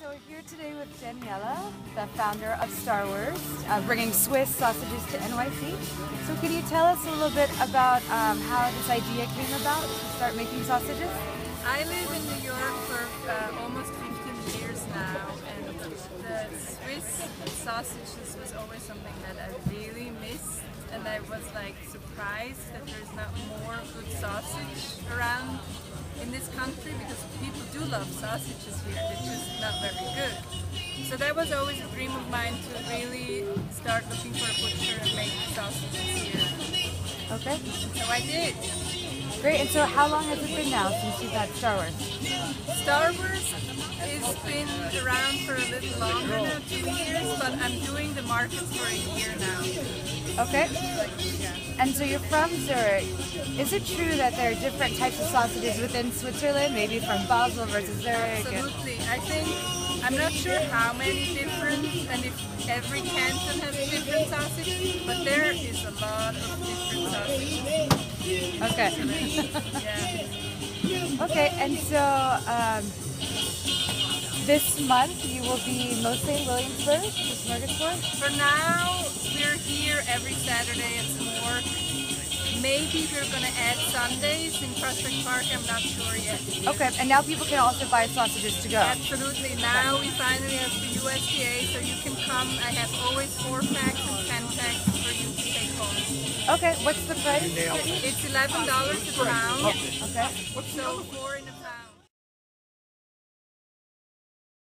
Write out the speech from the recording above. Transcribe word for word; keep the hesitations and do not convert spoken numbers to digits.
So we're here today with Daniela, the founder of Star Wars, uh, bringing Swiss sausages to N Y C. So can you tell us a little bit about um, how this idea came about to start making sausages? I live in New York for uh, almost fifteen years now, and the Swiss sausages was always something that I really missed, and I was like surprised that there's not more good sausage around in this country, because people do love sausages here, they're just not very good. So that was always a dream of mine, to really start looking for a butcher and make sausages here. Okay. So I did. Great. And so how long has it been now since you've had Star Wars? Star Wars has been around for a little longer now, two years, but I'm doing the markets for a year now. Okay. Yeah. And so you're from Zurich. Is it true that there are different types of sausages within Switzerland, maybe from Basel versus Zurich? Absolutely. I think, I'm not sure how many different, and if every canton has a different sausage, but there is a lot of different sausages. Okay. Yeah. Okay, and so um, this month you will be mostly in Williamsburg, the Smorgasbord? For now, we're here every Saturday at S'more. Maybe we're going to add Sundays in Prospect Park, I'm not sure yet. Okay, and now people can also buy sausages to go? Absolutely. Now we finally have the U S D A, so you can come. I have always four packs and ten packs for you to take home. Okay, what's the price? It's eleven dollars a pound. Okay. So four in a pound.